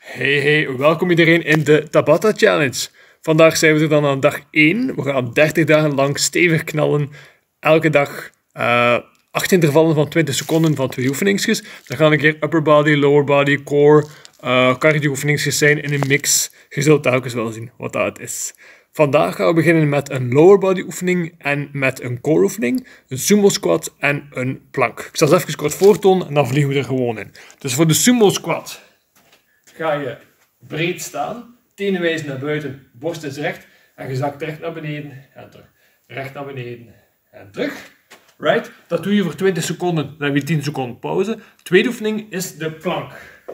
Hey, welkom iedereen in de Tabata Challenge. Vandaag zijn we er dan aan dag 1. We gaan 30 dagen lang stevig knallen. Elke dag 8 intervallen van 20 seconden van 2 oefeningsjes. Dan gaan een keer upper body, lower body, core, cardio oefeningsjes zijn in een mix. Je zult telkens wel zien wat dat is. Vandaag gaan we beginnen met een lower body oefening en met een core oefening, een sumo squat en een plank. Ik zal het even kort voortonen en dan vliegen we er gewoon in. Dus voor de sumo squat ga je breed staan, tenen wijzen naar buiten, borst is recht en je zakt recht naar beneden en terug. Recht naar beneden en terug. Right? Dat doe je voor 20 seconden, dan heb je 10 seconden pauze. De tweede oefening is de plank.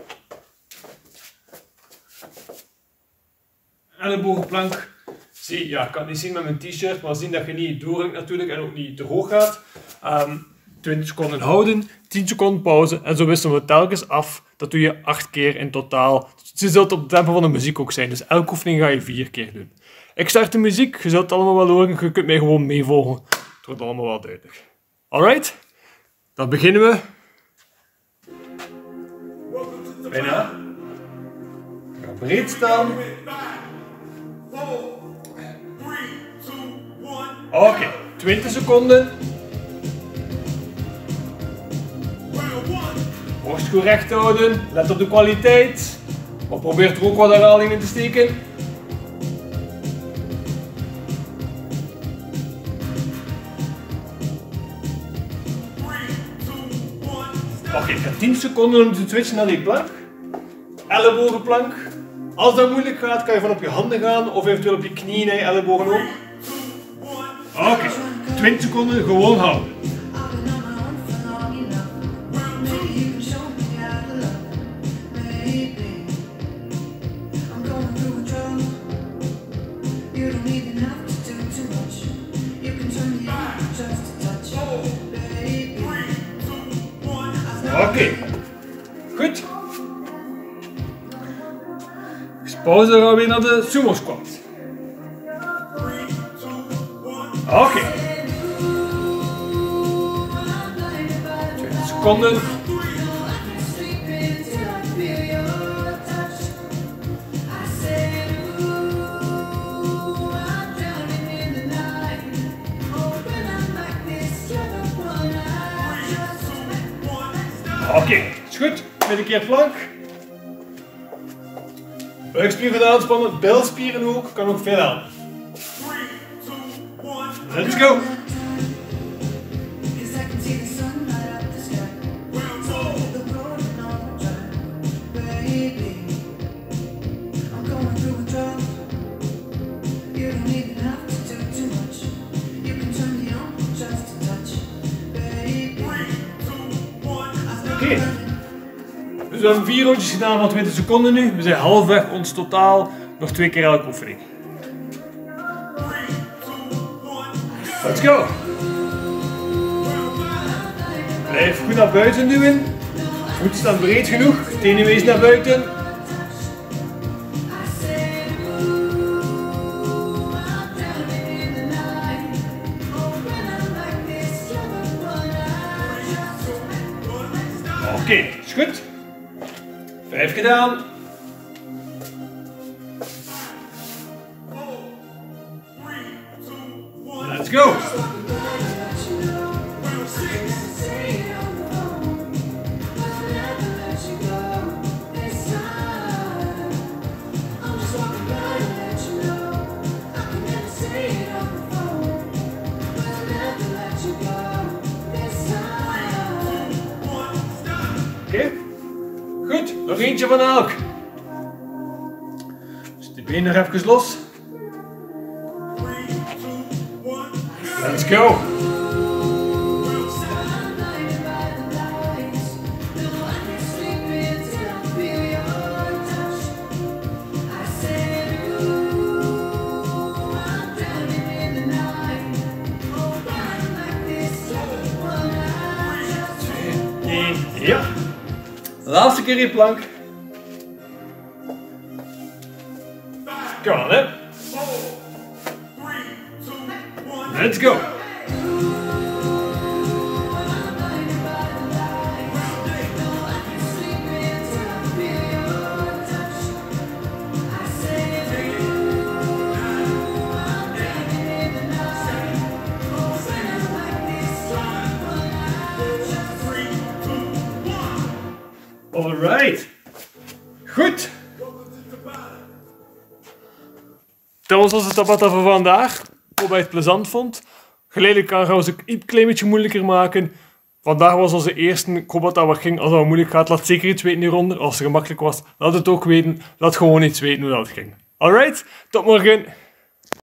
Ellebogenplank. Zie, ja, ik kan het niet zien met mijn t-shirt, maar zien dat je niet doorhangt natuurlijk en ook niet te hoog gaat. 20 seconden houden, 10 seconden pauze en zo wisselen we telkens af. Dat doe je 8 keer in totaal. Je zult op het tempo van de muziek ook zijn, dus elke oefening ga je 4 keer doen. Ik start de muziek, je zult het allemaal wel horen, je kunt mij gewoon meevolgen. Het wordt allemaal wel duidelijk. Alright, dan beginnen we. Bijna. We gaan breed staan. Oké, 20 seconden. Borst goed recht houden, let op de kwaliteit. Maar probeer er ook wat herhalingen in te steken. Oké, ik ga 10 seconden om te switchen naar die plank. Ellebogenplank. Als dat moeilijk gaat, kan je van op je handen gaan of eventueel op je knieën en je ellebogen ook. Oké, 20 seconden gewoon houden. Oké, goed. Dus pauze, dan gaan we weer naar de sumo squat. Oké. 20 seconden. Oké, is goed. Met een keer plank. Buikspieren aanspannen, bilspieren ook, kan ook veel helpen. Let's go! Oké. Dus we hebben 4 rondjes gedaan van 20 seconden nu. We zijn halfweg ons totaal. Nog 2 keer elke oefening. Let's go! Blijf goed naar buiten duwen. Voeten staan breed genoeg. Tenen wijzen naar buiten. Oké, is goed. 5 gedaan. Let's go. Oké, goed, nog eentje van elk. Dus die benen nog even los. Let's go. Ja. Laatste keer in plank. Come on, hè. Let's go. Alright. Goed. Dat was onze Tabata voor vandaag. Ik hoop dat je het plezant vond. Geleidelijk kan gaan we het een klein beetje moeilijker maken. Vandaag was onze eerste. Ik hoop dat dat wat ging. Als dat moeilijk gaat, laat zeker iets weten hieronder. Als het gemakkelijk was, laat het ook weten. Laat gewoon iets weten hoe dat ging. Alright, tot morgen.